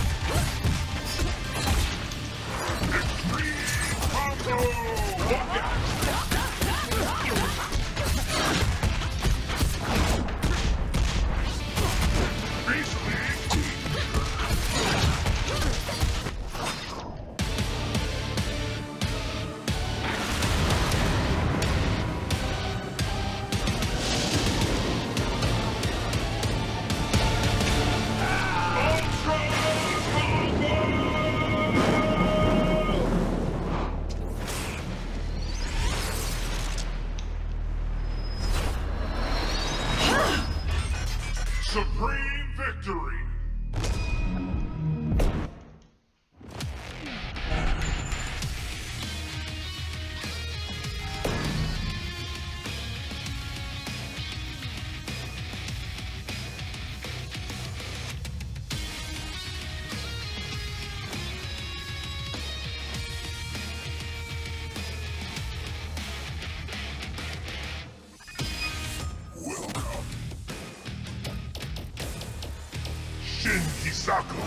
Extreme combo! Walk out! Beastly teeth! Supreme victory! Welcome. Shin Hisaku.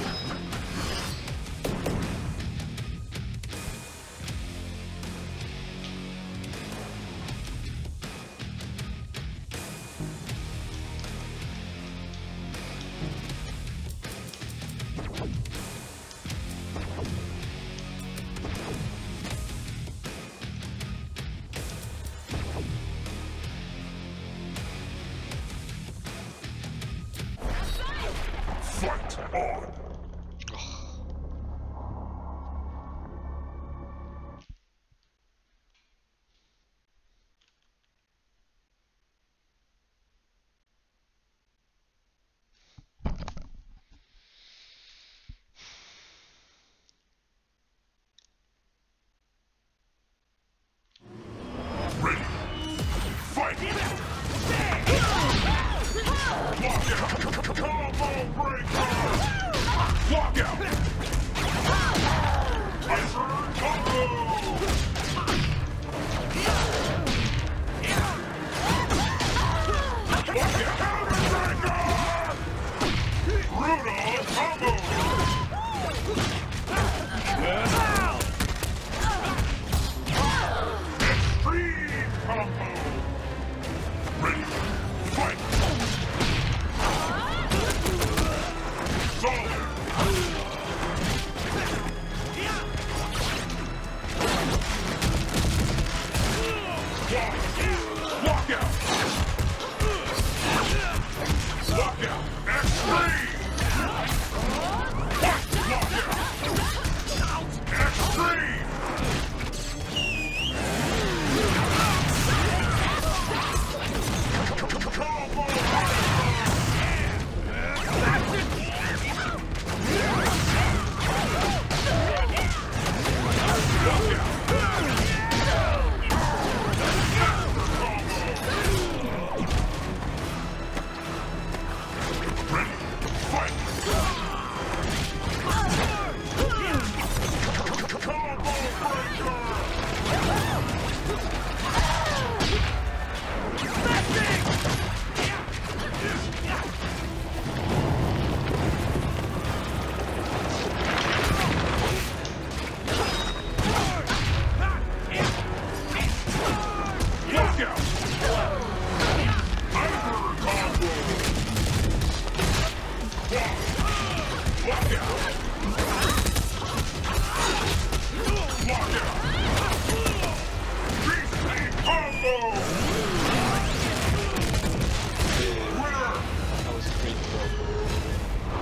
Fight on! Ready. Fight! Walk out! Combo breaker! Walk out! Iceberg combo! Walk out! Counterbreaker! Brutal combo! Extreme combo! Ready, fight! Solid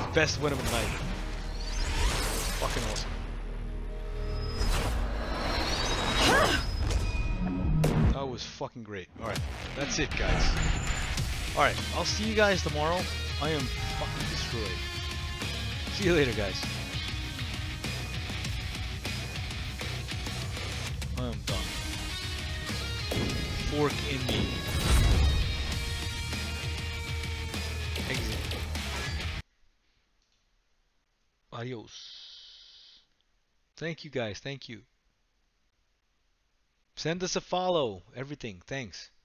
best win of the night. Fucking awesome. That was fucking great. Alright, that's it, guys. Alright, I'll see you guys tomorrow. I am fucking destroyed. See you later, guys. I am done. Fork in me. Exit. Adios. Thank you guys, thank you. Send us a follow, everything, thanks.